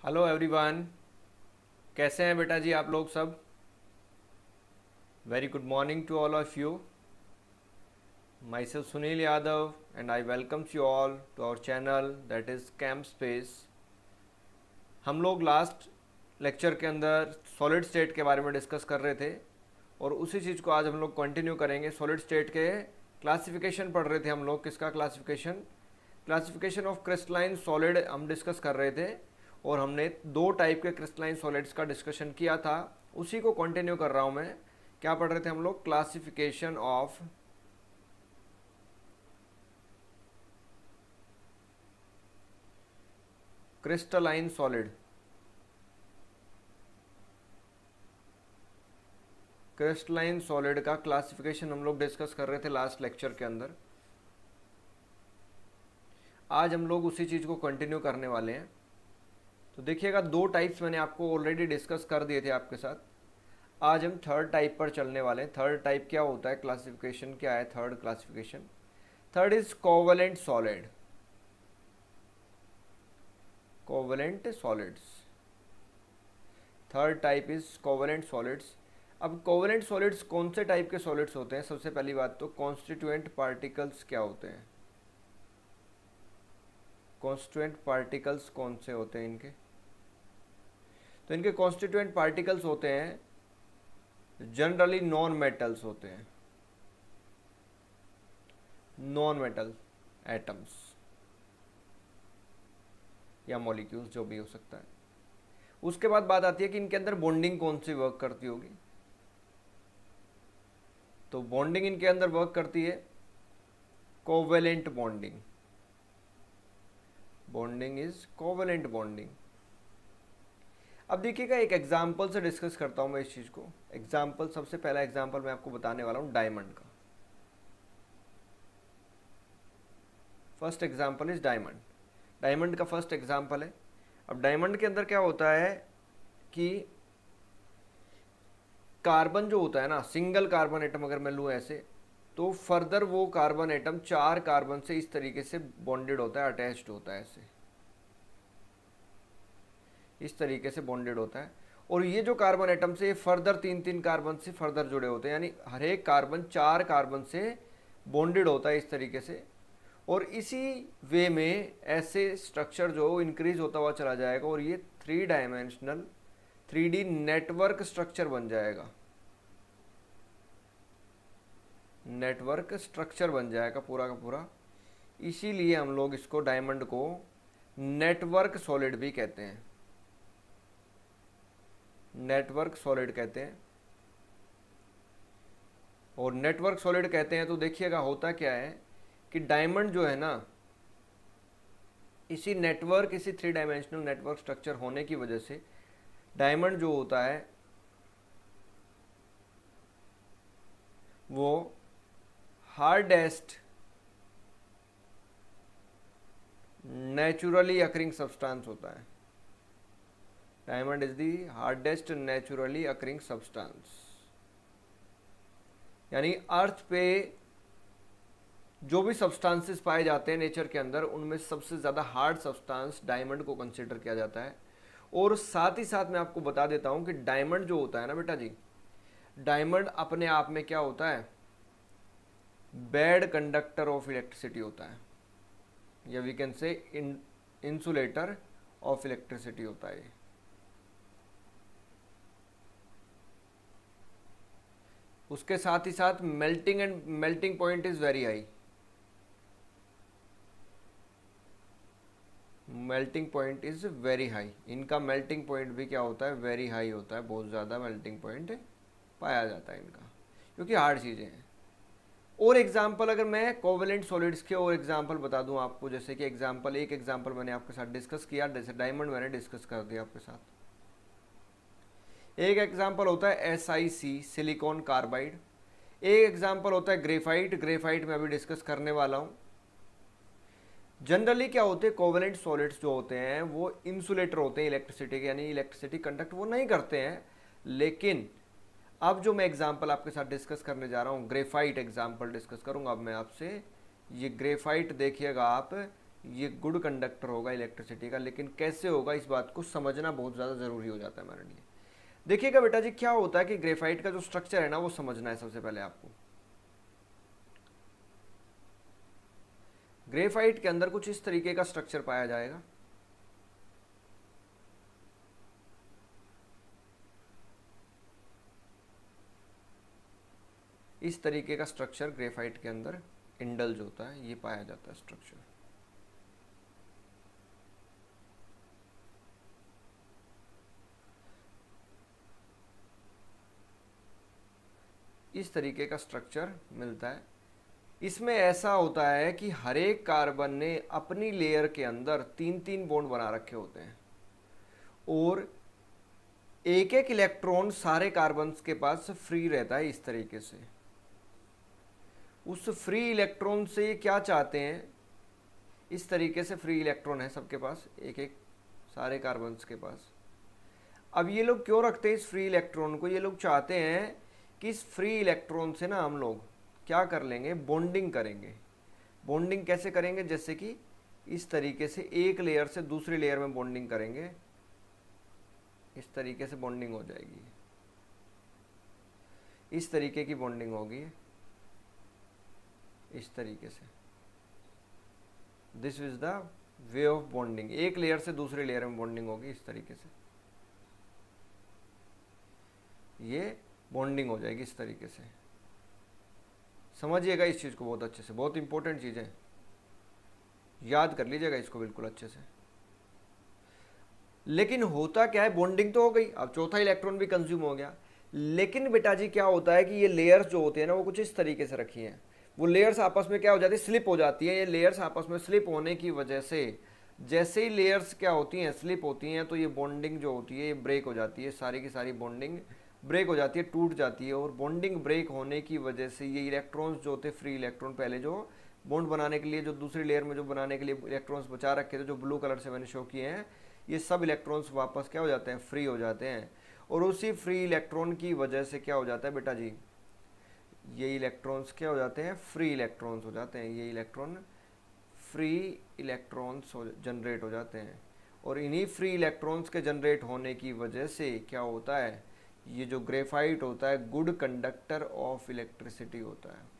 Hello everyone. कैसे हैं बेटा जी आप लोग सब? Very good morning to all of you. Myself Sunil Yadav and I welcomes you all to our channel that is camp space. हम लोग लास्ट लेक्चर के अंदर सॉलिड स्टेट के बारे में डिस्कस कर रहे थे और उसी चीज़ को आज हम लोग कंटिन्यू करेंगे। सॉलिड स्टेट के क्लासिफिकेशन पढ़ रहे थे हम लोग। किसका classification? Classification of crystalline solid हम डिस्कस कर रहे थे और हमने दो टाइप के क्रिस्टलाइन सॉलिड्स का डिस्कशन किया था। उसी को कंटिन्यू कर रहा हूं मैं। क्या पढ़ रहे थे हम लोग? Classification of crystalline solid. Crystalline solid का क्लासिफिकेशन हम लोग डिस्कस कर रहे थे लास्ट लेक्चर के अंदर। आज हम लोग उसी चीज़ को कंटिन्यू करने वाले हैं। तो देखिएगा, दो टाइप्स मैंने आपको ऑलरेडी डिस्कस कर दिए थे आपके साथ। आज हम थर्ड टाइप पर चलने वाले हैं। थर्ड टाइप क्या होता है, क्लासिफिकेशन क्या है third classification? Third is covalent solid. Covalent solids, third type is covalent solids. अब कोवेलेंट सॉलिड्स कौन से टाइप के सॉलिड्स होते हैं? सबसे पहली बात तो कॉन्स्टिट्यूएंट पार्टिकल्स क्या होते हैं? कॉन्स्टिट्यूएंट पार्टिकल्स कौन से होते हैं इनके? तो इनके कॉन्स्टिट्यूएंट पार्टिकल्स होते हैं जनरली नॉन मेटल्स होते हैं, नॉन मेटल एटम्स या मॉलिक्यूल्स, जो भी हो सकता है। उसके बाद बात आती है कि इनके अंदर बॉन्डिंग कौन सी वर्क करती होगी। तो बॉन्डिंग इनके अंदर वर्क करती है covalent bonding. Bonding is covalent bonding. अब देखिएगा, एक एग्जाम्पल से डिस्कस करता हूं मैं इस चीज को। एग्जाम्पल, सबसे पहला एग्जाम्पल मैं आपको बताने वाला हूं डायमंड का। First example is diamond. Diamond का फर्स्ट एग्जाम्पल है। अब डायमंड के अंदर क्या होता है कि कार्बन जो होता है ना, सिंगल कार्बन एटम अगर मैं लूँ ऐसे, तो फर्दर वो कार्बन एटम चार कार्बन से इस तरीके से बॉन्डेड होता है, अटैच्ड होता है, ऐसे इस तरीके से बॉन्डेड होता है। और ये जो कार्बन एटम से फर्दर तीन तीन कार्बन से फर्दर जुड़े होते हैं, यानी हर एक कार्बन चार कार्बन से बॉन्डेड होता है इस तरीके से। और इसी वे में ऐसे स्ट्रक्चर जो इंक्रीज होता हुआ चला जाएगा और ये three dimensional 3D network structure बन जाएगा। नेटवर्क स्ट्रक्चर बन जाएगा पूरा का पूरा। इसीलिए हम लोग इसको, डायमंड को, नेटवर्क सॉलिड भी कहते हैं। नेटवर्क सॉलिड कहते हैं। और नेटवर्क सॉलिड कहते हैं तो देखिएगा होता क्या है कि डायमंड जो है ना, इसी नेटवर्क, इसी थ्री डायमेंशनल नेटवर्क स्ट्रक्चर होने की वजह से डायमंड जो होता है वो हार्डेस्ट नेचुरली अकरिंग सब्सटेंस होता है। Diamond is the hardest naturally occurring substance. यानी अर्थ पे जो भी सब्सटेंसेस पाए जाते हैं नेचर के अंदर, उनमें सबसे ज़्यादा हार्ड सब्सटेंस डायमंड को कंसिडर किया जाता है। और साथ ही साथ मैं आपको बता देता हूं कि डायमंड जो होता है ना बेटा जी, डायमंड अपने आप में क्या होता है? बैड कंडक्टर ऑफ इलेक्ट्रिसिटी होता है, या we can say insulator of electricity होता है। उसके साथ ही साथ melting point is very high. Melting point is very high. इनका मेल्टिंग पॉइंट भी क्या होता है? वेरी हाई होता है। बहुत ज़्यादा मेल्टिंग पॉइंट पाया जाता है इनका, क्योंकि हार्ड चीज़ें हैं। और एग्जाम्पल अगर मैं कोवेलेंट सॉलिड्स के और एग्जाम्पल बता दूं आपको, जैसे कि एग्जाम्पल, एक एग्जाम्पल मैंने आपके साथ डिस्कस किया, जैसे डायमंड मैंने डिस्कस कर दिया आपके साथ। एक एग्जाम्पल होता है SiC, सिलिकॉन कार्बाइड। एक एग्जाम्पल होता है ग्रेफाइट। ग्रेफाइट मैं अभी डिस्कस करने वाला हूं। जनरली क्या होते हैं, कोवेलेंट सॉलिड्स जो होते हैं वो इंसुलेटर होते हैं इलेक्ट्रिसिटी के, यानी इलेक्ट्रिसिटी कंडक्ट वो नहीं करते हैं। लेकिन अब जो मैं एग्जांपल आपके साथ डिस्कस करने जा रहा हूँ, ग्रेफाइट एग्जांपल डिस्कस करूंगा अब मैं आपसे। ये ग्रेफाइट देखिएगा आप, ये गुड कंडक्टर होगा इलेक्ट्रिसिटी का, लेकिन कैसे होगा इस बात को समझना बहुत ज़्यादा ज़रूरी हो जाता है हमारे लिए। देखिएगा बेटा जी, क्या होता है कि ग्रेफाइट का जो स्ट्रक्चर है ना वो समझना है सबसे पहले आपको। ग्रेफाइट के अंदर कुछ इस तरीके का स्ट्रक्चर पाया जाएगा। इस तरीके का स्ट्रक्चर ग्रेफाइट के अंदर इंडल्ज होता है, ये पाया जाता है स्ट्रक्चर। इस तरीके का स्ट्रक्चर मिलता है। इसमें ऐसा होता है कि हर एक कार्बन ने अपनी लेयर के अंदर 3-3 बॉन्ड बना रखे होते हैं और एक एक इलेक्ट्रॉन सारे कार्बन्स के पास फ्री रहता है इस तरीके से। उस फ्री इलेक्ट्रॉन से क्या चाहते हैं, इस तरीके से फ्री इलेक्ट्रॉन है सबके पास, एक एक सारे कार्बन्स के पास। अब ये लोग क्यों रखते हैं इस फ्री इलेक्ट्रॉन को, ये लोग चाहते हैं कि इस फ्री इलेक्ट्रॉन से ना हम लोग क्या कर लेंगे, बॉन्डिंग करेंगे। बॉन्डिंग कैसे करेंगे, जैसे कि इस तरीके से एक लेयर से दूसरी लेयर में बॉन्डिंग करेंगे, इस तरीके से बॉन्डिंग हो जाएगी, इस तरीके की बॉन्डिंग होगी, इस तरीके से। This is the way of bonding. एक लेयर से दूसरे लेयर में बॉन्डिंग होगी इस तरीके से, ये बॉन्डिंग हो जाएगी इस तरीके से। समझिएगा इस चीज को बहुत अच्छे से, बहुत इंपॉर्टेंट चीज है, याद कर लीजिएगा इसको बिल्कुल अच्छे से। लेकिन होता क्या है, बॉन्डिंग तो हो गई, अब चौथा इलेक्ट्रॉन भी कंज्यूम हो गया, लेकिन बेटा जी क्या होता है कि ये लेयर्स जो होते हैं ना वो कुछ इस तरीके से रखी हैं, वो लेयर्स आपस में क्या हो जाती है, स्लिप हो जाती है। ये लेयर्स आपस में स्लिप होने की वजह से जैसे ही लेयर्स क्या होती हैं, स्लिप होती हैं, तो ये बॉन्डिंग जो होती है ये ब्रेक हो जाती है, सारी की सारी बॉन्डिंग ब्रेक हो जाती है, टूट जाती है। और बॉन्डिंग ब्रेक होने की वजह से ये इलेक्ट्रॉन्स जो होते हैं, फ्री इलेक्ट्रॉन, पहले जो बॉन्ड बनाने के लिए जो दूसरी लेयर में जो बनाने के लिए इलेक्ट्रॉन्स बचा रखे थे, जो ब्लू कलर से मैंने शो किए हैं, ये सब इलेक्ट्रॉन्स वापस क्या हो जाते हैं, फ्री हो जाते हैं। और उसी फ्री इलेक्ट्रॉन की वजह से क्या हो जाता है बेटा जी, ये इलेक्ट्रॉन्स क्या हो जाते हैं, फ्री इलेक्ट्रॉन्स हो जाते हैं। ये इलेक्ट्रॉन फ्री इलेक्ट्रॉन्स जनरेट हो जाते हैं। और इन्हीं फ्री इलेक्ट्रॉन्स के जनरेट होने की वजह से क्या होता है, ये जो ग्रेफाइट होता है गुड कंडक्टर ऑफ इलेक्ट्रिसिटी होता है,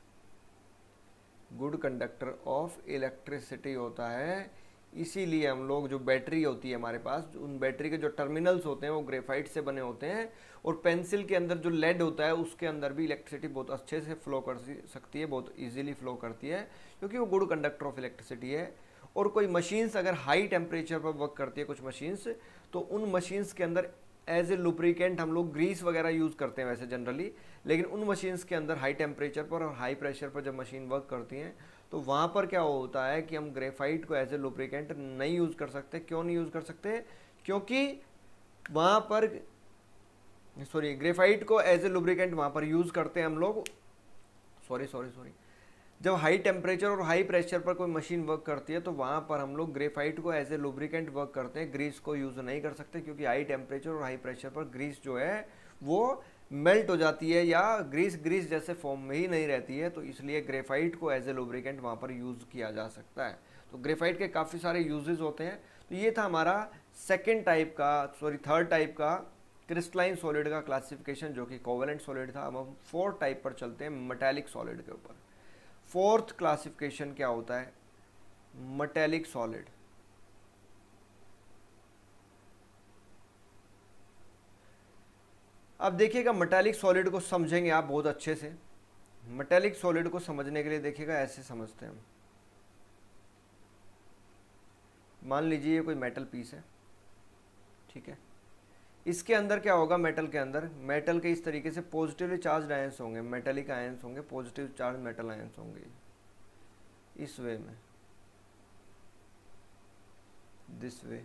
गुड कंडक्टर ऑफ इलेक्ट्रिसिटी होता है। इसीलिए हम लोग जो बैटरी होती है हमारे पास, उन बैटरी के जो टर्मिनल्स होते हैं वो ग्रेफाइट से बने होते हैं। और पेंसिल के अंदर जो लेड होता है उसके अंदर भी इलेक्ट्रिसिटी बहुत अच्छे से फ्लो कर सकती है, बहुत इजीली फ्लो करती है, क्योंकि वो गुड कंडक्टर ऑफ इलेक्ट्रिसिटी है। और कोई मशीन्स अगर हाई टेम्परेचर पर वर्क करती है, कुछ मशीन्स, तो उन मशीन्स के अंदर एज ए लुब्रिकेंट हम लोग ग्रीस वगैरह यूज़ करते हैं वैसे जनरली, लेकिन उन मशीन्स के अंदर हाई टेम्परेचर पर और हाई प्रेशर पर जब मशीन वर्क करती हैं तो वहाँ पर क्या होता है कि हम ग्रेफाइट को एज ए लुब्रिकेंट नहीं यूज़ कर सकते। क्यों नहीं यूज़ कर सकते, क्योंकि वहाँ पर ग्रेफाइट को एज ए लुब्रिकेंट वहाँ पर यूज़ करते हैं हम लोग, सॉरी जब हाई टेम्परेचर और हाई प्रेशर पर कोई मशीन वर्क करती है तो वहाँ पर हम लोग ग्रेफाइट को एज ए लुब्रिकेंट वर्क करते हैं, ग्रीस को यूज़ नहीं कर सकते, क्योंकि हाई टेम्परेचर और हाई प्रेशर पर ग्रीस जो है वो मेल्ट हो जाती है या ग्रीस जैसे फॉर्म में ही नहीं रहती है। तो इसलिए ग्रेफाइट को एज ए लुब्रिकेंट वहाँ पर यूज़ किया जा सकता है। तो ग्रेफाइट के काफ़ी सारे यूजेस होते हैं। तो ये था हमारा थर्ड टाइप का क्रिस्टलाइन सॉलिड का क्लासिफिकेशन, जो कि कोवेलेंट सॉलिड था। अब हम फोर्थ टाइप पर चलते हैं, मेटालिक सॉलिड के ऊपर। फोर्थ क्लासिफिकेशन क्या होता है, मेटालिक सॉलिड। अब देखिएगा मेटालिक सॉलिड को समझेंगे आप बहुत अच्छे से। मेटालिक सॉलिड को समझने के लिए देखिएगा ऐसे समझते हैं हम। मान लीजिए ये कोई मेटल पीस है, ठीक है, इसके अंदर क्या होगा, मेटल के अंदर, मेटल के इस तरीके से पॉजिटिवली चार्ज आयंस होंगे, मेटेलिक आयंस होंगे, पॉजिटिव चार्ज मेटल आयंस होंगे, इस वे में, this way.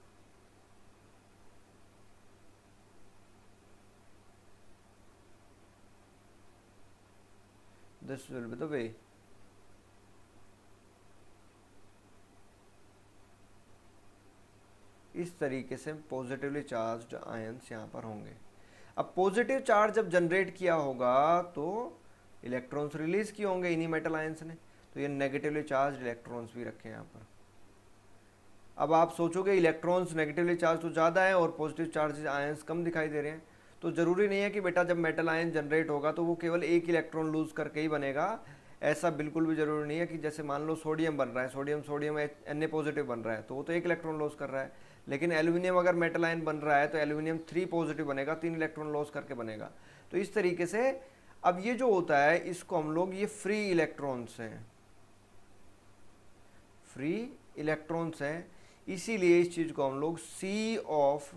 This will be the way. इस तरीके से पॉजिटिवली चार्ज्ड आयंस यहाँ पर होंगे। अब पॉजिटिव चार्ज जब जनरेट किया होगा तो इलेक्ट्रॉन्स रिलीज किए होंगे इन्हीं मेटल आयंस ने। तो तो ये नेगेटिवली चार्ज इलेक्ट्रॉन्स भी रखे हैं यहाँ पर। अब आप सोचोगे इलेक्ट्रॉन्स नेगेटिवली चार्ज तो ज़्यादा है और पॉजिटिव चार्ज आयंस कम दिखाई दे रहे हैं, तो ज़रूरी नहीं है कि बेटा जब मेटल आयन जनरेट होगा तो वो केवल एक इलेक्ट्रॉन लूज करके ही बनेगा। ऐसा बिल्कुल भी ज़रूरी नहीं है कि जैसे मान लो सोडियम बन रहा है, सोडियम Na पॉजिटिव बन रहा है तो वो तो एक इलेक्ट्रॉन लॉस कर रहा है, लेकिन एल्यूमिनियम अगर मेटल आयन बन रहा है तो एल्यूमिनियम 3 पॉजिटिव बनेगा, 3 इलेक्ट्रॉन लॉस करके बनेगा। तो इस तरीके से अब ये जो होता है इसको हम लोग, ये फ्री इलेक्ट्रॉन्स हैं, फ्री इलेक्ट्रॉन्स हैं, इसीलिए इस चीज को हम लोग सी ऑफ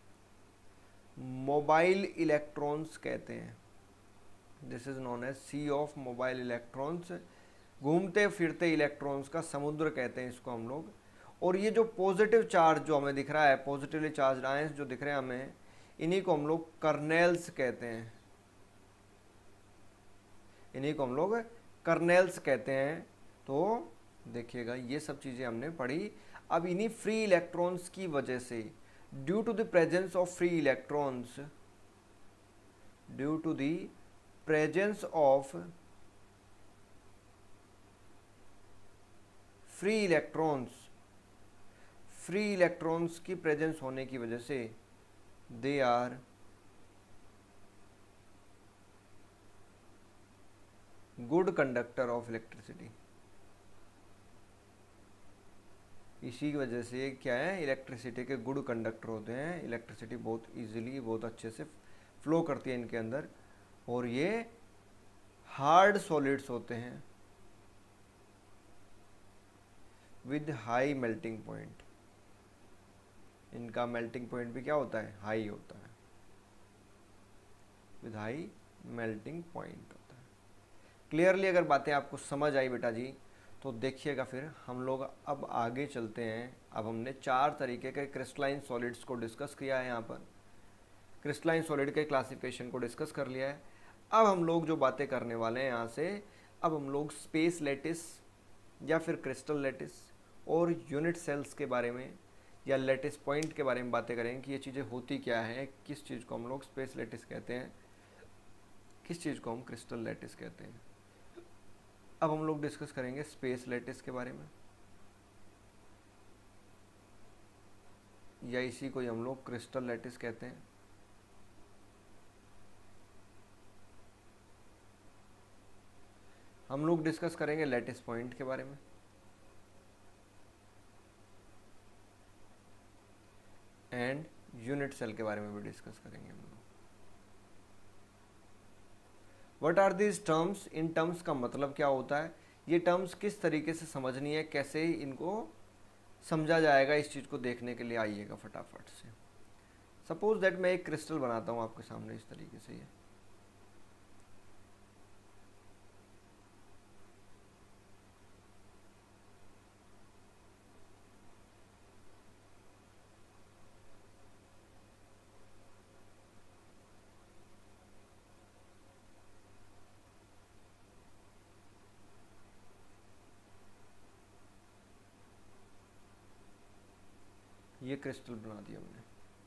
मोबाइल इलेक्ट्रॉन्स कहते हैं। This is known as sea of mobile electrons, घूमते फिरते इलेक्ट्रॉन्स का समुद्र कहते हैं इसको हम लोग। और ये जो पॉजिटिव चार्ज जो हमें दिख रहा है, पॉजिटिवली चार्ज आयंस जो दिख रहे हैं हमें, इन्हीं को हम लोग कर्नेल्स कहते हैं, इन्हीं को हम लोग कर्नेल्स कहते हैं। तो देखिएगा ये सब चीज़ें हमने पढ़ी। अब इन्हीं फ्री इलेक्ट्रॉन्स की वजह से, due to the presence of free electrons, due to the presence of free electrons की प्रेजेंस होने की वजह से they are good conductor of electricity. इसी की वजह से क्या है, इलेक्ट्रिसिटी के गुड कंडक्टर होते हैं, इलेक्ट्रिसिटी बहुत इजीली, बहुत अच्छे से फ्लो करती है इनके अंदर। और ये हार्ड सॉलिड्स होते हैं विद हाई मेल्टिंग पॉइंट, इनका मेल्टिंग पॉइंट भी क्या होता है, हाई होता है, विद हाई मेल्टिंग पॉइंट होता है। क्लियरली अगर बातें आपको समझ आई बेटा जी तो देखिएगा, फिर हम लोग अब आगे चलते हैं। अब हमने 4 तरीके के क्रिस्टलाइन सॉलिड्स को डिस्कस किया है, यहाँ पर क्रिस्टलाइन सॉलिड के क्लासिफिकेशन को डिस्कस कर लिया है। अब हम लोग जो बातें करने वाले हैं यहाँ से, अब हम लोग स्पेस लैटिस या फिर क्रिस्टल लैटिस और यूनिट सेल्स के बारे में या लैटिस पॉइंट के बारे में बातें करेंगे कि ये चीज़ें होती क्या है, किस चीज़ को हम लोग स्पेस लैटिस कहते हैं, किस चीज़ को हम क्रिस्टल लैटिस कहते हैं। अब हम लोग डिस्कस करेंगे स्पेस लैटिस के बारे में, या इसी को ही हम लोग क्रिस्टल लैटिस कहते हैं। हम लोग डिस्कस करेंगे लैटिस पॉइंट के बारे में, एंड यूनिट सेल के बारे में भी डिस्कस करेंगे हम लोग। व्हाट आर दीज टर्म्स, इन टर्म्स का मतलब क्या होता है, ये टर्म्स किस तरीके से समझनी है, कैसे इनको समझा जाएगा, इस चीज़ को देखने के लिए आइएगा फटाफट से। सपोज दैट मैं एक क्रिस्टल बनाता हूँ आपके सामने इस तरीके से, ये क्रिस्टल बना दिया हमने।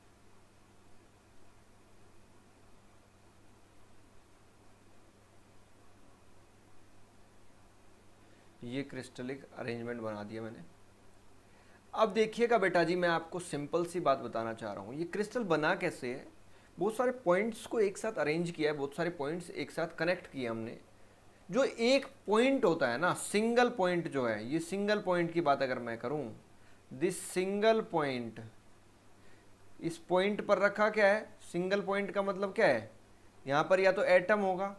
ये क्रिस्टलिक अरेंजमेंट बना दिया मैंने। अब देखिएगा बेटा जी, मैं आपको सिंपल सी बात बताना चाह रहा हूँ, ये क्रिस्टल बना कैसे है। बहुत सारे पॉइंट्स को एक साथ अरेंज किया है, बहुत सारे पॉइंट्स एक साथ कनेक्ट किए हमने। जो एक पॉइंट होता है ना, सिंगल पॉइंट जो है, ये सिंगल पॉइंट की बात अगर मैं करूं, दिस सिंगल पॉइंट, इस पॉइंट पर रखा क्या है, सिंगल पॉइंट का मतलब क्या है, यहां पर या तो एटम होगा,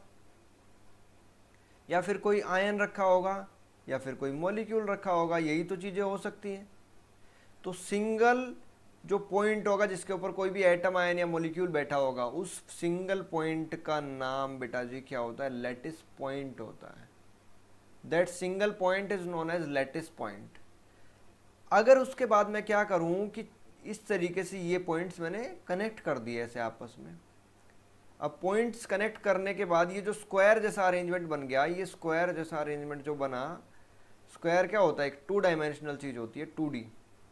या फिर कोई आयन रखा होगा, या फिर कोई मॉलिक्यूल रखा होगा, यही तो चीजें हो सकती हैं। तो सिंगल जो पॉइंट होगा जिसके ऊपर कोई भी एटम, आयन या मॉलिक्यूल बैठा होगा, उस सिंगल पॉइंट का नाम बेटा जी क्या होता है, लैटिस पॉइंट होता है। That single point is known as lattice point. अगर उसके बाद मैं क्या करूं कि इस तरीके से ये पॉइंट्स मैंने कनेक्ट कर दिए ऐसे आपस में। अब पॉइंट्स कनेक्ट करने के बाद ये जो स्क्वायर जैसा अरेंजमेंट बन गया, ये स्क्वायर जैसा अरेंजमेंट जो बना, स्क्वायर क्या होता है, एक 2 डायमेंशनल चीज होती है, 2D।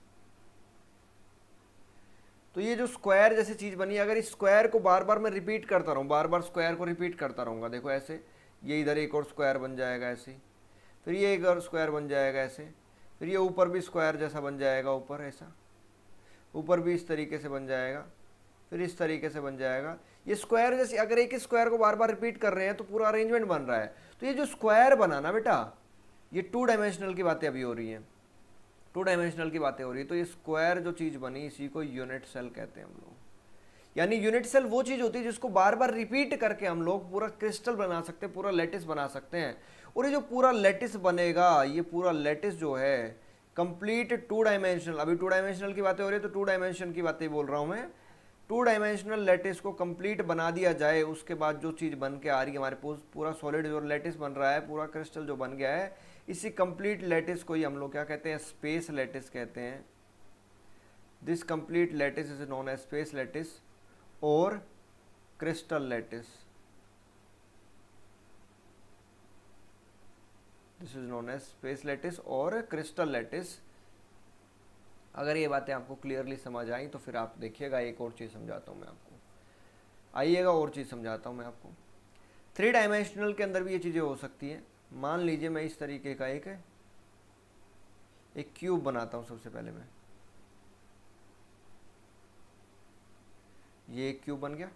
तो ये जो स्क्वायर जैसी चीज बनी, अगर इस स्क्वायर को बार बार मैं रिपीट करता रहूं, बार बार स्क्वायर को रिपीट करता रहूंगा, देखो ऐसे, ये इधर एक और स्क्वायर बन जाएगा ऐसे। फिर ये एक और स्क्वायर बन जाएगा ऐसे, फिर ये ऊपर भी स्क्वायर जैसा बन जाएगा, ऊपर ऐसा, ऊपर भी इस तरीके से बन जाएगा, फिर इस तरीके से बन जाएगा। ये स्क्वायर जैसे अगर एक ही स्क्वायर को बार बार रिपीट कर रहे हैं तो पूरा अरेंजमेंट बन रहा है। तो ये जो स्क्वायर बना ना बेटा, ये 2 डायमेंशनल की बातें अभी हो रही हैं, 2 डायमेंशनल की बातें हो रही है। तो ये स्क्वायर जो चीज़ बनी इसी को यूनिट सेल कहते हैं हम लोग। यानी यूनिट सेल वो चीज़ होती है जिसको बार बार रिपीट करके हम लोग पूरा क्रिस्टल बना सकते हैं, पूरा लेटिस बना सकते हैं। और ये जो पूरा लेटिस बनेगा, ये पूरा लेटिस जो है कंप्लीट 2 डायमेंशनल, अभी 2 डायमेंशनल की बातें हो रही है तो 2 डायमेंशन की बातें बोल रहा हूँ मैं। 2 डायमेंशनल लेटिस को कंप्लीट बना दिया जाए, उसके बाद जो चीज़ बन के आ रही है हमारे पूरा सॉलिड जो लेटिस बन रहा है, पूरा क्रिस्टल जो बन गया है, इसी कंप्लीट लेटिस को ही हम लोग क्या कहते हैं, स्पेस लेटिस कहते हैं। This complete lattice is known as space lattice और crystal lattice. This is known as space lattice और क्रिस्टल लेटिस। अगर ये बातें आपको क्लियरली समझ आई तो फिर आप देखिएगा, एक और चीज़ समझाता हूँ मैं आपको, आइएगा और चीज़ समझाता हूँ मैं आपको। 3 डायमेंशनल के अंदर भी ये चीज़ें हो सकती हैं। मान लीजिए मैं इस तरीके का एक क्यूब बनाता हूँ। सबसे पहले मैं ये एक क्यूब बन गया,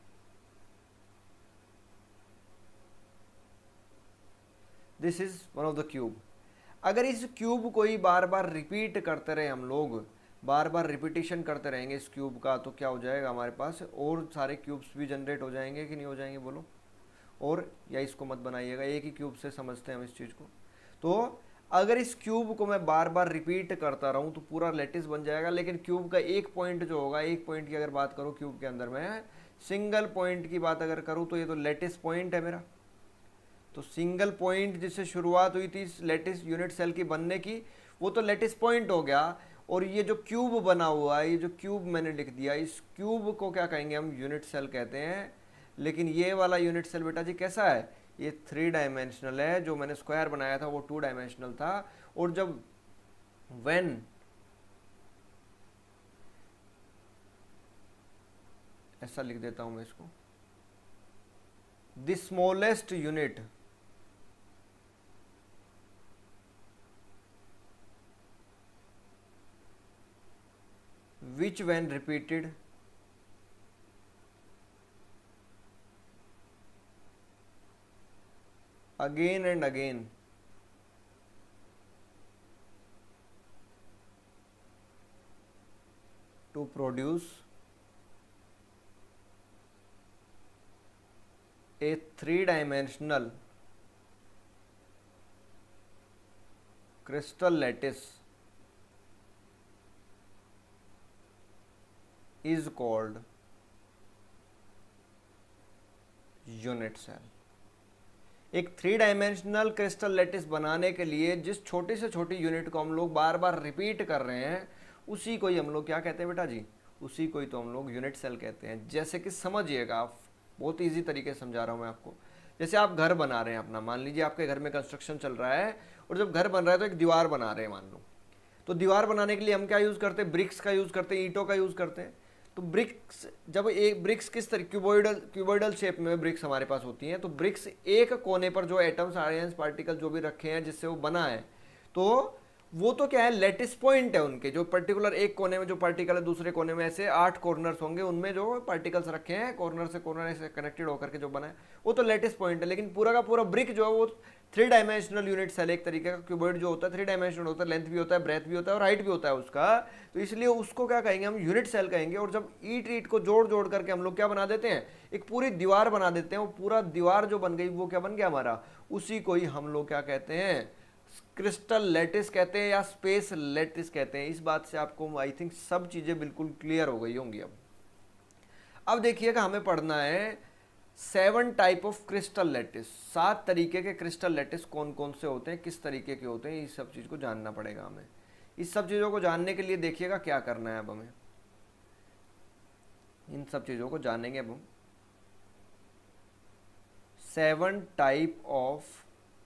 this is one of the cube. अगर इस क्यूब को ही बार बार रिपीट करते रहे हम लोग, बार बार रिपीटिशन करते रहेंगे इस क्यूब का, तो क्या हो जाएगा हमारे पास और सारे क्यूब्स भी जनरेट हो जाएंगे कि नहीं हो जाएंगे बोलो। और या इसको मत बनाइएगा, एक ही क्यूब से समझते हैं हम इस चीज़ को। तो अगर इस क्यूब को मैं बार बार रिपीट करता रहूं तो पूरा लेटिस बन जाएगा। लेकिन क्यूब का एक पॉइंट जो होगा, एक पॉइंट की अगर बात करूं क्यूब के अंदर मैं सिंगल पॉइंट की बात अगर करूं तो ये तो लेटिस पॉइंट है मेरा। तो सिंगल पॉइंट जिससे शुरुआत हुई थी लेटिस यूनिट सेल की बनने की, वो तो लेटिस पॉइंट हो गया। और ये जो क्यूब बना हुआ है, ये जो क्यूब मैंने लिख दिया, इस क्यूब को क्या कहेंगे हम, यूनिट सेल कहते हैं। लेकिन ये वाला यूनिट सेल बेटा जी कैसा है, ये 3 डायमेंशनल है। जो मैंने स्क्वायर बनाया था वो 2 डायमेंशनल था। और जब व्हेन ऐसा लिख देता हूं मैं इसको, the smallest unit which when repeated again and again to produce a 3-dimensional crystal lattice is called unit cell. एक 3 डायमेंशनल क्रिस्टल लेटिस बनाने के लिए जिस छोटी से छोटी यूनिट को हम लोग बार बार रिपीट कर रहे हैं, उसी को ही हम लोग क्या कहते हैं बेटा जी, उसी को ही तो हम लोग यूनिट सेल कहते हैं। जैसे कि समझिएगा, आप बहुत इजी तरीके से समझा रहा हूँ मैं आपको। जैसे आप घर बना रहे हैं अपना, मान लीजिए आपके घर में कंस्ट्रक्शन चल रहा है, और जब घर बन रहा है तो एक दीवार बना रहे हैं मान लो। तो दीवार बनाने के लिए हम क्या यूज़ करते हैं, ब्रिक्स का यूज़ करते हैं, ईंटों का यूज़ करते हैं। तो ब्रिक्स, जब एक ब्रिक्स किस तरह क्यूबॉइडल शेप में ब्रिक्स हमारे पास होती हैं, तो ब्रिक्स एक कोने पर जो एटम्स आयंस पार्टिकल जो भी रखे हैं जिससे वो बना है, तो वो तो क्या है, लेटिस पॉइंट है उनके। जो पर्टिकुलर एक कोने में जो पार्टिकल है, दूसरे कोने में ऐसे 8 कॉर्नर्स होंगे, उनमें जो पार्टिकल्स रखे हैं कॉर्नर से कॉर्नर ऐसे कनेक्टेड होकर के जो बना है, वो तो लेटिस पॉइंट है। लेकिन पूरा का पूरा ब्रिक जो है वो 3 डायमेंशनल यूनिट सेल, एक तरीके का क्यूबॉइड जो होता है 3 डायमेंशनल होता है, लेंथ भी होता है, ब्रेथ भी होता है और हाइट भी होता है उसका। तो इसलिए उसको क्या कहेंगे हम, यूनिट सेल कहेंगे। और जब ईट को जोड़ जोड़ करके हम लोग क्या बना देते हैं, एक पूरी दीवार बना देते हैं। वो पूरा दीवार जो बन गई वो क्या बन गया हमारा, उसी को ही हम लोग क्या कहते हैं, क्रिस्टल लेटिस कहते हैं या स्पेस लेटिस कहते हैं। इस बात से आपको आई थिंक सब चीजें बिल्कुल क्लियर हो गई होंगी। अब देखिएगा, हमें पढ़ना है 7 टाइप ऑफ क्रिस्टल लेटिस। 7 तरीके के क्रिस्टल लेटिस कौन कौन से होते हैं, किस तरीके के होते हैं, इस सब चीज को जानना पड़ेगा हमें। इस सब चीजों को जानने के लिए देखिएगा क्या करना है। अब हमें इन सब चीजों को जानेंगे अब हम। 7 टाइप ऑफ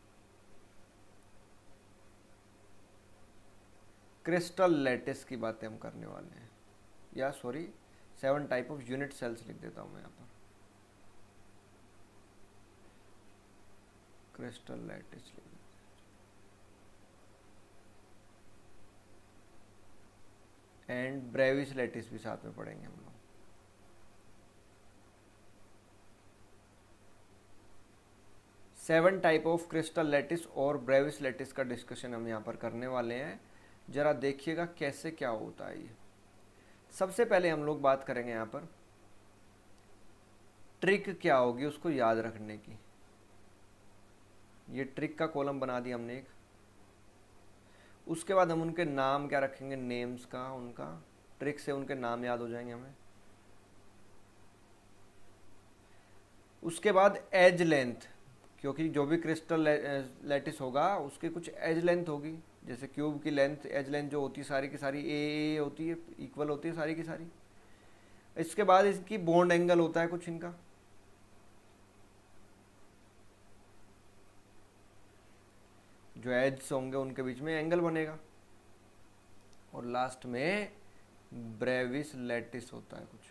क्रिस्टल लेटिस की बातें हम करने वाले हैं, या sorry 7 type of unit cells लिख देता हूं मैं यहाँ पर। क्रिस्टल लेटिस लिख देते हैं। एंड ब्रेविस लैटिस भी साथ में पढ़ेंगे हम लोग। Seven type of crystal lattice और ब्रेविस लैटिस का डिस्कशन हम यहाँ पर करने वाले हैं। जरा देखिएगा कैसे क्या होता है ये। सबसे पहले हम लोग बात करेंगे यहाँ पर ट्रिक क्या होगी उसको याद रखने की। ये ट्रिक का कॉलम बना दिया हमने एक। उसके बाद हम उनके नाम क्या रखेंगे, नेम्स का, उनका ट्रिक से उनके नाम याद हो जाएंगे हमें। उसके बाद एज लेंथ, क्योंकि जो भी क्रिस्टल लैटिस होगा उसकी कुछ एज लेंथ होगी। जैसे क्यूब की लेंथ, एज लेंथ जो होती है सारी की सारी ए होती है, इक्वल होती है सारी की सारी। इसके बाद इसकी बॉन्ड एंगल होता है कुछ इनका। जो एड्स होंगे उनके बीच में एंगल बनेगा। और लास्ट में ब्रेविस लैटिस होता है कुछ।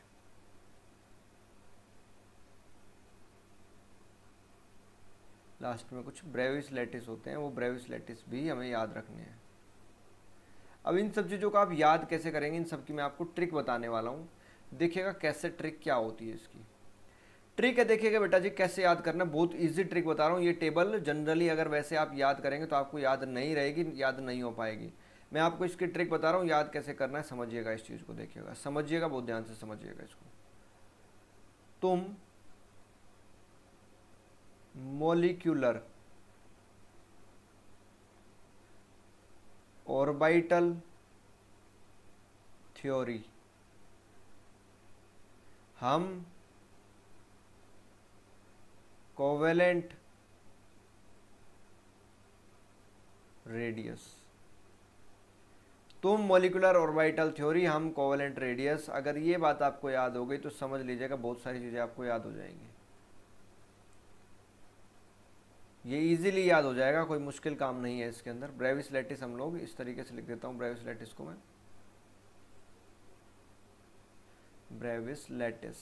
लास्ट में कुछ ब्रेविस लैटिस होते हैं, वो ब्रेविस लैटिस भी हमें याद रखने हैं। अब इन सब चीज़ों को आप याद कैसे करेंगे, इन सब की मैं आपको ट्रिक बताने वाला हूँ। देखिएगा कैसे ट्रिक क्या होती है इसकी। ट्रिक है, देखिएगा बेटा जी कैसे याद करना। बहुत इजी ट्रिक बता रहा हूँ। ये टेबल जनरली अगर वैसे आप याद करेंगे तो आपको याद नहीं रहेगी, याद नहीं हो पाएगी। मैं आपको इसकी ट्रिक बता रहा हूँ, याद कैसे करना है समझिएगा इस चीज़ को। देखिएगा, समझिएगा, बहुत ध्यान से समझिएगा इसको। तुम मॉलिक्यूलर ऑर्बिटल थ्योरी, हम कोवेलेंट रेडियस। तुम मॉलिक्यूलर ऑर्बिटल थ्योरी, हम कोवेलेंट रेडियस। अगर ये बात आपको याद हो गई तो समझ लीजिएगा बहुत सारी चीज़ें आपको याद हो जाएंगी। ये इजीली याद हो जाएगा, कोई मुश्किल काम नहीं है इसके अंदर। ब्रेविस लैटिस हम लोग इस तरीके से लिख देता हूँ। ब्रेविस लैटिस को मैं ब्रेविस लैटिस,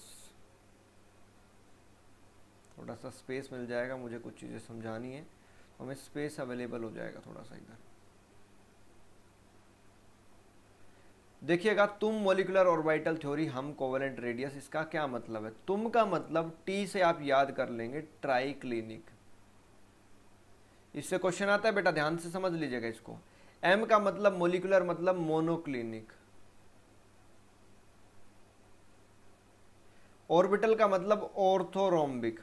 थोड़ा सा स्पेस मिल जाएगा, मुझे कुछ चीज़ें समझानी है तो हमें स्पेस अवेलेबल हो जाएगा थोड़ा सा इधर। देखिएगा, तुम मॉलिक्यूलर ऑर्बिटल थ्योरी, हम कोवेलेंट रेडियस। इसका क्या मतलब है? तुम का मतलब टी से आप याद कर लेंगे ट्राइक्लिनिक। इससे क्वेश्चन आता है बेटा, ध्यान से समझ लीजिएगा इसको। एम का मतलब मॉलिक्यूलर, मतलब मोनोक्लिनिक। ऑर्बिटल का मतलब ऑर्थोरोम्बिक।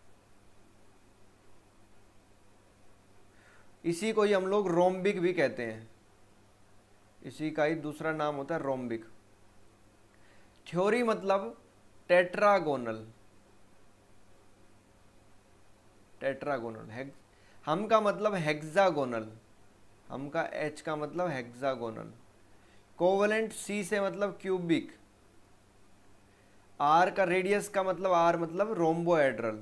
इसी को ही हम लोग रोम्बिक भी कहते हैं। इसी का ही दूसरा नाम होता है रोम्बिक। थ्योरी मतलब टेट्रागोनल। टेट्रागोनल। हम का मतलब हेक्सागोनल। हम का एच का मतलब हेक्सागोनल। कोवेलेंट सी से मतलब क्यूबिक। आर का रेडियस का मतलब, आर मतलब रोम्बोहेड्रल।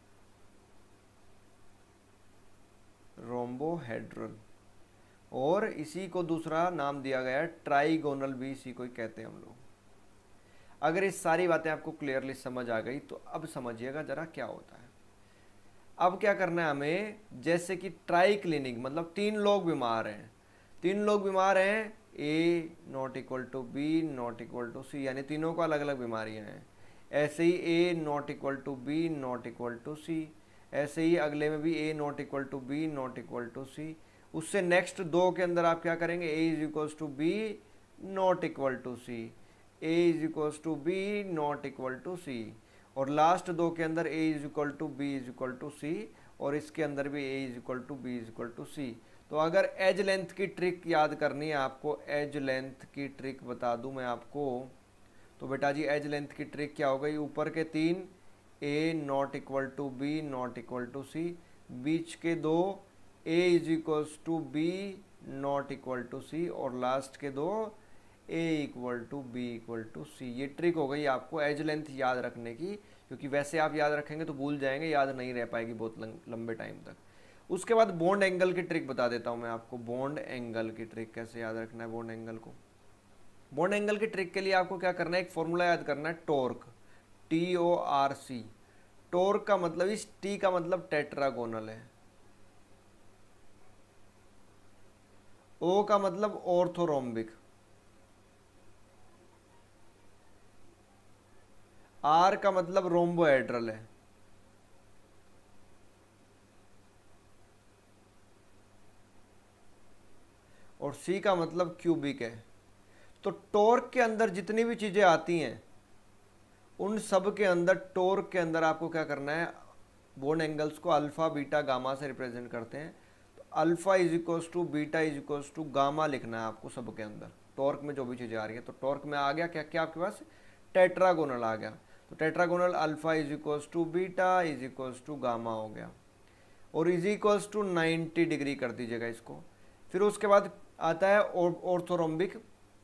रोम्बोहेड्रल। और इसी को दूसरा नाम दिया गया है ट्राइगोनल, भी इसी को ही कहते हैं हम लोग। अगर इस सारी बातें आपको क्लियरली समझ आ गई तो अब समझिएगा जरा क्या होता है। अब क्या करना है हमें, जैसे कि ट्राइक्लिनिक मतलब तीन लोग बीमार हैं। तीन लोग बीमार हैं, A not equal to B not equal to C, यानी तीनों को अलग अलग बीमारियां हैं। ऐसे ही A not equal to B not equal to C. ऐसे ही अगले में भी A not equal to B not equal to C. उससे नेक्स्ट दो के अंदर आप क्या करेंगे, A is equals to B not equal to C, A is equals to B not equal to C. और लास्ट दो के अंदर A is equal to B is equal to C, और इसके अंदर भी A is equal to B is equal to C. तो अगर एज लेंथ की ट्रिक याद करनी है आपको, एज लेंथ की ट्रिक बता दूं मैं आपको, तो बेटा जी एज लेंथ की ट्रिक क्या हो गई, ऊपर के तीन A not equal to B not equal to C, बीच के दो A is equals to B not equal to C, और लास्ट के दो A equal to B equal to C. ये ट्रिक हो गई आपको एज लेंथ याद रखने की, क्योंकि वैसे आप याद रखेंगे तो भूल जाएंगे, याद नहीं रह पाएगी बहुत लंबे टाइम तक। उसके बाद बॉन्ड एंगल की ट्रिक बता देता हूं मैं आपको। बॉन्ड एंगल की ट्रिक कैसे याद रखना है बॉन्ड एंगल को। बॉन्ड एंगल की ट्रिक के लिए आपको क्या करना है, एक फॉर्मूला याद करना है, टॉर्क, TORC। टॉर्क का मतलब, इस टी का मतलब टेट्रागोनल है। ओ का मतलब ऑर्थोरोम्बिक। आर का मतलब रोम्बोहेड्रल है, और सी का मतलब क्यूबिक है। तो टॉर्क के अंदर जितनी भी चीजें आती हैं उन सब के अंदर, टॉर्क के अंदर आपको क्या करना है, बोन एंगल्स को अल्फा बीटा गामा से रिप्रेजेंट करते हैं। तो alpha is equals to beta is equals to gamma लिखना है आपको सब के अंदर, टॉर्क में जो भी चीजें आ रही है। तो टॉर्क में आ गया क्या क्या आपके पास, टेट्रागोनल आ गया। तो tetragonal alpha is equals to beta is equals to gamma हो गया, और इज इक्वल्स टू 90 डिग्री कर दीजिएगा इसको। फिर उसके बाद आता है ऑर्थोरोम्बिक,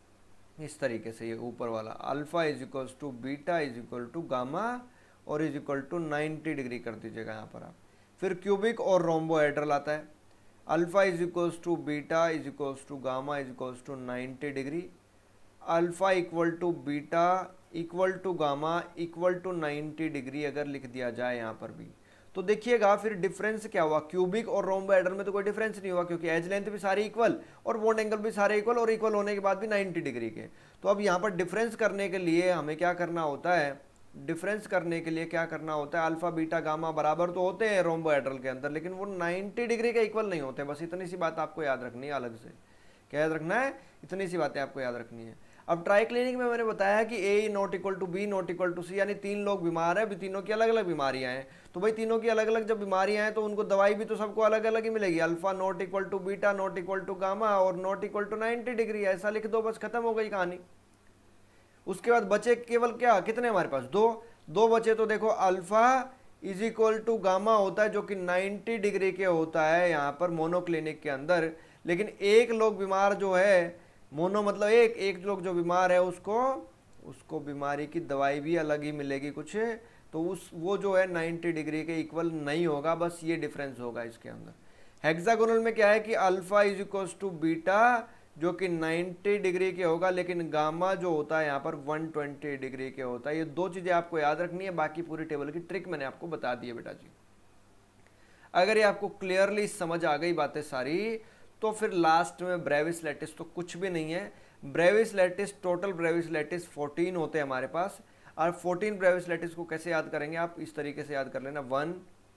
इस तरीके से, ये ऊपर वाला alpha is equals to beta is equal to gamma और इज इक्वल टू 90 डिग्री कर दीजिएगा यहाँ पर आप। फिर क्यूबिक और रोम्बोहेड्रल आता है, alpha is equals to beta is equals to gamma is equals to 90 degree, alpha equal to beta equal to gamma equal to 90 degree अगर लिख दिया जाए यहाँ पर भी, तो देखिएगा फिर डिफरेंस क्या हुआ। क्यूबिक और रोम्बोहेड्रल में तो कोई डिफरेंस नहीं हुआ, क्योंकि एज लेंथ भी सारी इक्वल और बॉन्ड एंगल भी सारे इक्वल, और इक्वल होने के बाद भी 90 डिग्री के। तो अब यहाँ पर डिफरेंस करने के लिए हमें क्या करना होता है, डिफरेंस करने के लिए क्या करना होता है, अल्फा बीटा गामा बराबर तो होते हैं रोम्बोहेड्रल के अंदर, लेकिन वो 90 डिग्री के इक्वल नहीं होते। बस इतनी सी बात आपको याद रखनी है अलग से। क्या याद रखना है, इतनी सी बातें आपको याद रखनी है। अब ट्राइक्लिनिक में मैंने बताया कि A not equal to B not equal to C, यानी 3 लोग बीमार है, तीनों की अलग अलग बीमारियां हैं। तो भाई तीनों की अलग अलग जब बीमारियां हैं तो उनको दवाई भी तो सबको अलग अलग ही मिलेगी। Alpha not equal to beta not equal to gamma और नॉट इक्वल टू 90 डिग्री, ऐसा लिख दो, बस खत्म हो गई कहानी। उसके बाद बचे केवल क्या, कितने हमारे पास, दो बचे। तो देखो alpha is equal to gamma होता है जो कि 90 डिग्री के होता है यहाँ पर मोनोक्लिनिक के अंदर, लेकिन एक लोग बीमार जो है, मोनो मतलब एक लोग जो बीमार है उसको बीमारी की दवाई भी अलग ही मिलेगी कुछ, तो वो जो है 90 डिग्री के इक्वल नहीं होगा। बस ये डिफरेंस होगा इसके अंदर। हेक्सागोनल में क्या है कि alpha is equals to beta जो कि 90 डिग्री के होगा, लेकिन गामा जो होता है यहाँ पर 120 डिग्री के होता है। ये 2 चीजें आपको याद रखनी है, बाकी पूरी टेबल की ट्रिक मैंने आपको बता दी है बेटा जी। अगर ये आपको क्लियरली समझ आ गई बातें सारी, तो फिर लास्ट में ब्रेविस लैटिस तो कुछ भी नहीं है। Bravais lattice, total Bravais lattice 14 होते हैं हमारे पास, और 14 ब्रेविस लैटिस को कैसे याद करेंगे, आप इस तरीके से याद कर लेना, 1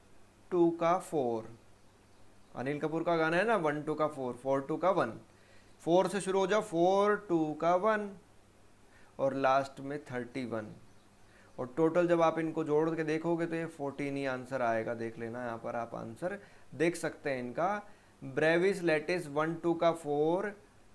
2 का 4, अनिल कपूर का गाना है ना, 1 2 का 4, 4 2 का 1, 4 से शुरू हो जाओ, 4 2 का 1 और लास्ट में 31। और टोटल जब आप इनको जोड़ के देखोगे तो ये 14 ही आंसर आएगा। देख लेना, यहाँ पर आप आंसर देख सकते हैं इनका। ब्रेविस लैटिस 1 2 का 4,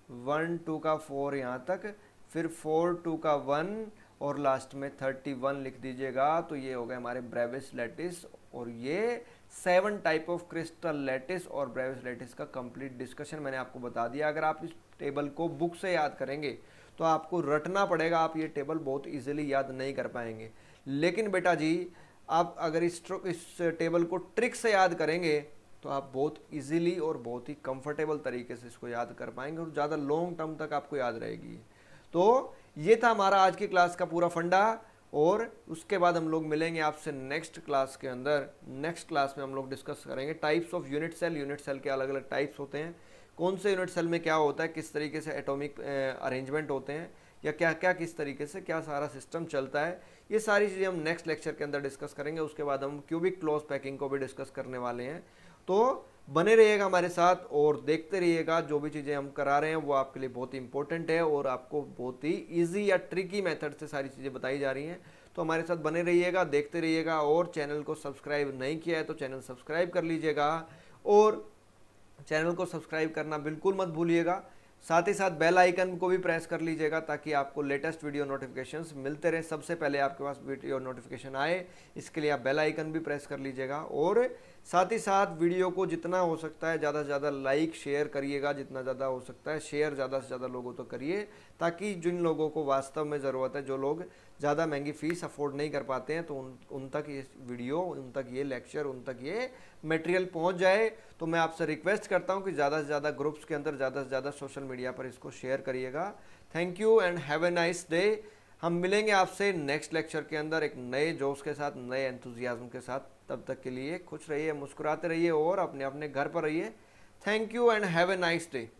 1 2 का 4 यहाँ तक, फिर 4 2 का 1 और लास्ट में 31 लिख दीजिएगा। तो ये हो गए हमारे ब्रेविस लैटिस, और ये 7 टाइप ऑफ क्रिस्टल लैटिस और ब्रेविस लैटिस का कंप्लीट डिस्कशन मैंने आपको बता दिया। अगर आप इस टेबल को बुक से याद करेंगे तो आपको रटना पड़ेगा, आप ये टेबल बहुत इजीली याद नहीं कर पाएंगे। लेकिन बेटा जी आप अगर इस टेबल को ट्रिक से याद करेंगे तो आप बहुत इजीली और बहुत ही कंफर्टेबल तरीके से इसको याद कर पाएंगे, और ज़्यादा लॉन्ग टर्म तक आपको याद रहेगी। तो ये था हमारा आज की क्लास का पूरा फंडा, और उसके बाद हम लोग मिलेंगे आपसे नेक्स्ट क्लास के अंदर। नेक्स्ट क्लास में हम लोग डिस्कस करेंगे types of unit cell. Unit cell के अलग अलग टाइप्स होते हैं, कौन से यूनिट सेल में क्या होता है, किस तरीके से एटॉमिक अरेंजमेंट होते हैं, या क्या क्या किस तरीके से क्या सारा सिस्टम चलता है, ये सारी चीज़ें हम नेक्स्ट लेक्चर के अंदर डिस्कस करेंगे। उसके बाद हम क्यूबिक क्लोज पैकिंग को भी डिस्कस करने वाले हैं। तो बने रहिएगा हमारे साथ और देखते रहिएगा, जो भी चीज़ें हम करा रहे हैं वो आपके लिए बहुत इंपॉर्टेंट है, और आपको बहुत ही ईजी या ट्रिकी मेथड से सारी चीज़ें बताई जा रही हैं। तो हमारे साथ बने रहिएगा, देखते रहिएगा, और चैनल को सब्सक्राइब नहीं किया है तो चैनल सब्सक्राइब कर लीजिएगा, और चैनल को सब्सक्राइब करना बिल्कुल मत भूलिएगा। साथ ही साथ बेल आइकन को भी प्रेस कर लीजिएगा ताकि आपको लेटेस्ट वीडियो नोटिफिकेशंस मिलते रहे, सबसे पहले आपके पास वीडियो नोटिफिकेशन आए। इसके लिए आप बेल आइकन भी प्रेस कर लीजिएगा, और साथ ही साथ वीडियो को जितना हो सकता है ज़्यादा से ज़्यादा लाइक शेयर करिएगा, जितना ज़्यादा हो सकता है शेयर ज़्यादा से ज़्यादा लोगों तो करिए, ताकि जिन लोगों को वास्तव में ज़रूरत है, जो लोग ज़्यादा महंगी फ़ीस अफोर्ड नहीं कर पाते हैं, तो उन तक ये वीडियो, उन तक ये लेक्चर, उन तक ये मटेरियल पहुंच जाए। तो मैं आपसे रिक्वेस्ट करता हूं कि ज़्यादा से ज़्यादा ग्रुप्स के अंदर, ज़्यादा से ज़्यादा सोशल मीडिया पर इसको शेयर करिएगा। Thank you and have a nice day. हम मिलेंगे आपसे नेक्स्ट लेक्चर के अंदर एक नए जोश के साथ, नए एंथुजियाज्म के साथ। तब तक के लिए खुश रहिए, मुस्कुराते रहिए और अपने अपने घर पर रहिए। Thank you and have a nice day.